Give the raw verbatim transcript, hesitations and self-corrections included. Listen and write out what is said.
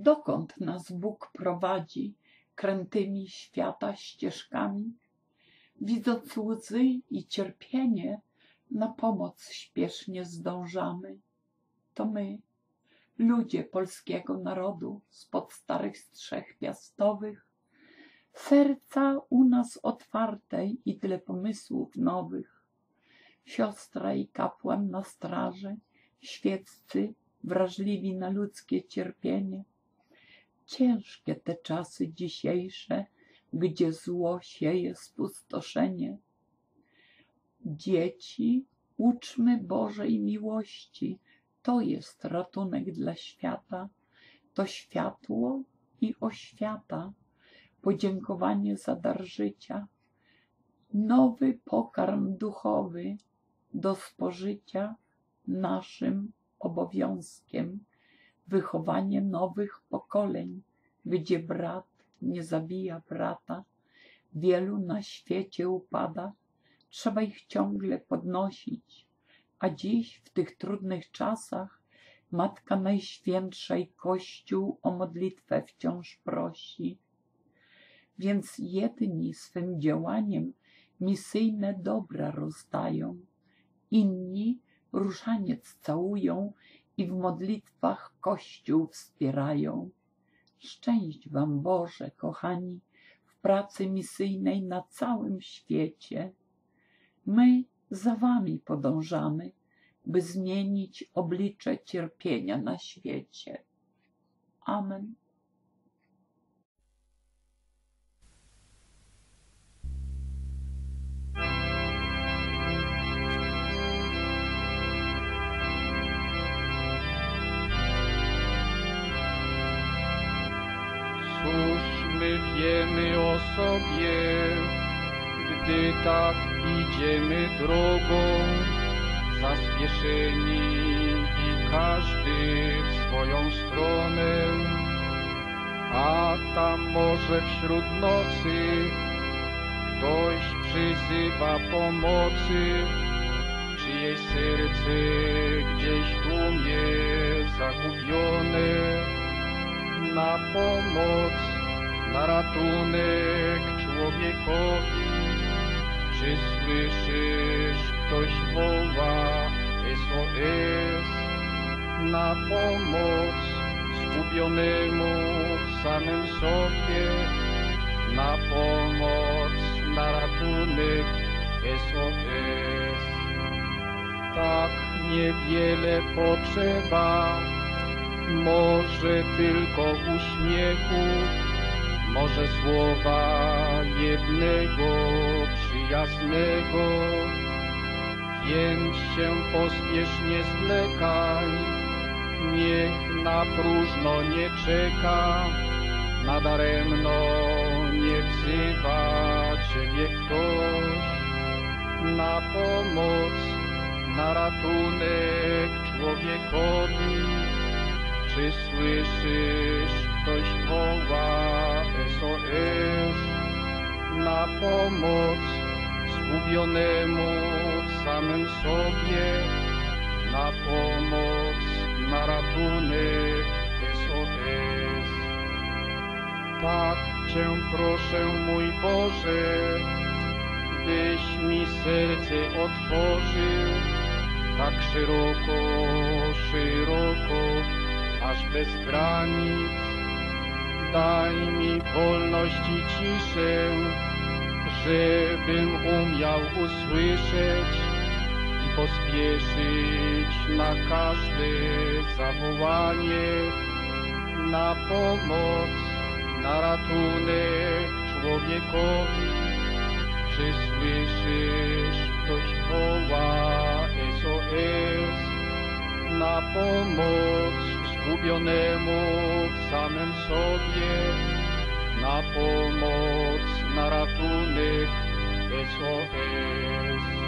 Dokąd nas Bóg prowadzi krętymi świata ścieżkami? Widząc łzy i cierpienie, na pomoc śpiesznie zdążamy. To my, ludzie polskiego narodu, spod starych strzech piastowych, serca u nas otwarte i tyle pomysłów nowych. Siostra i kapłan na straży, świeccy, wrażliwi na ludzkie cierpienie. Ciężkie te czasy dzisiejsze, gdzie zło sieje spustoszenie. Dzieci, uczmy Bożej miłości, to jest ratunek dla świata, to światło i oświata, podziękowanie za dar życia, nowy pokarm duchowy do spożycia naszym obowiązkiem, wychowanie nowych pokoleń, gdzie brat nie zabija brata, wielu na świecie upada, trzeba ich ciągle podnosić, a dziś w tych trudnych czasach Matka Najświętsza i Kościół o modlitwę wciąż prosi. Więc jedni swym działaniem misyjne dobra rozdają, inni różaniec całują i w modlitwach Kościół wspierają. Szczęść wam Boże, kochani, w pracy misyjnej na całym świecie. My za wami podążamy, by zmienić oblicze cierpienia na świecie. Amen. Cóż my wiemy o sobie, gdy tak idziemy drogą, zaspieszeni i każdy w swoją stronę, a tam może wśród nocy ktoś przyzywa pomocy, czyjeś serce gdzieś w tłumie zagubione. Na pomoc, na ratunek człowiekowi, czy słyszysz, ktoś woła S O S? Na pomoc zgubionemu w samym sobie, na pomoc, na ratunek S O S. Tak niewiele potrzeba, może tylko uśmiechu, może słowa jednego przyjaznego. Więc się pospiesz, nie zwlekaj, niech na próżno nie czeka, nadaremno nie wzywa ciebie ktoś. Na pomoc, na ratunek człowiekowi, czy słyszysz, ktoś woła S O S? Na pomoc zgubionemu w samym sobie, na pomoc, na ratunek S O S. Tak Cię proszę, mój Boże, byś mi serce otworzył, tak szeroko, szeroko, aż bez granic. Daj mi wolność i ciszę, żebym umiał usłyszeć i pospieszyć na każde zawołanie. Na pomoc, na ratunek człowiekowi, czy słyszysz, ktoś woła S O S? Na pomoc zgubionemu w samym sobie, na pomoc, na ratunek S O S.